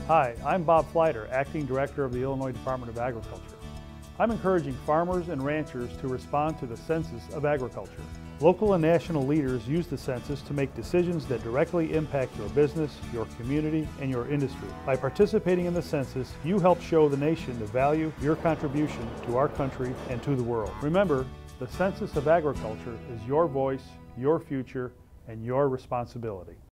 Hi, I'm Bob Flider, Acting Director of the Illinois Department of Agriculture. I'm encouraging farmers and ranchers to respond to the Census of Agriculture. Local and national leaders use the census to make decisions that directly impact your business, your community, and your industry. By participating in the census, you help show the nation the value of your contribution to our country and to the world. Remember, the Census of Agriculture is your voice, your future, and your responsibility.